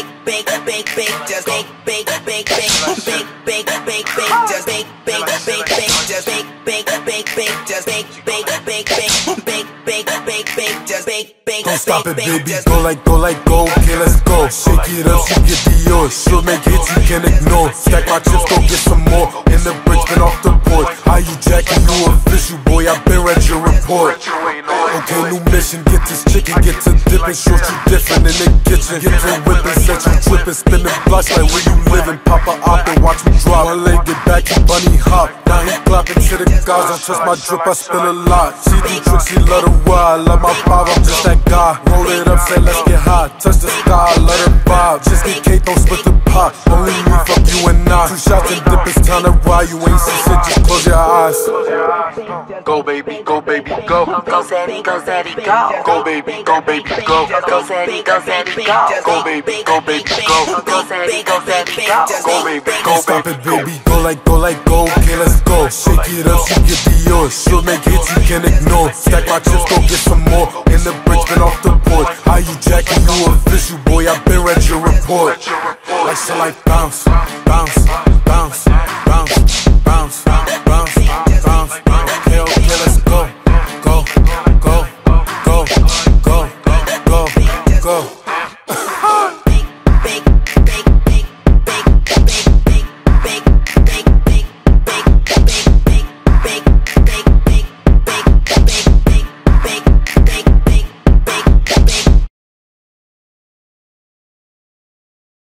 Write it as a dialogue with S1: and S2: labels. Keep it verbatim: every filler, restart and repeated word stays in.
S1: bake, bake, bake, bake, just bake, bake, bake, bake, bake, bake, bake, bake, just bake, bake, bake, bake, just bake, bake, bake, bake, just bake, bake, bake, bake, bake, bake, bake, bake, just bake, bake.
S2: Don't stop it, baby. Go like, go like, go. Okay, let's go. Shake it up, she get the yours. She'll make hits you can't ignore. Stack my chips, go get some more. In the bridge, been off the board. How you jacking? You official, boy. I been read your report. Okay, new mission. Get this chicken, get to dipping. Short you different in the kitchen. Get to whipping, set you tripping. Spinning blocks like where you living. Pop a op and watch me drop. One leg, get back, you bunny hop. Now he clapping to the guys. I trust my drip, I spill a lot. She do tricks, she love the wild. Love my vibe, I'm just that guy. Roll it up, say let's get high. Touch the sky, let her vibe. Just in case, don't split the pot. Only me, fuck you and I. Two shots and dip, it's time to ride. You ain't see shit, just close your eyes.
S3: Go baby, go baby, go.
S1: Go Zaddy, go Zaddy, go.
S3: Go baby, go baby, go.
S1: Go Zaddy, go Zaddy, go.
S3: Go baby, go baby, go.
S1: Go Zaddy, go Zaddy, go.
S3: Go baby, go
S2: Don't stop it, baby. Go like, go like, go. Okay, let's go. Shake it up, she get the yours. She'll make hits you can't ignore. Stack my chips, go get some more. In the bridge, been off the board. How you jacking? You official, boy. I been read your report. Like, so like,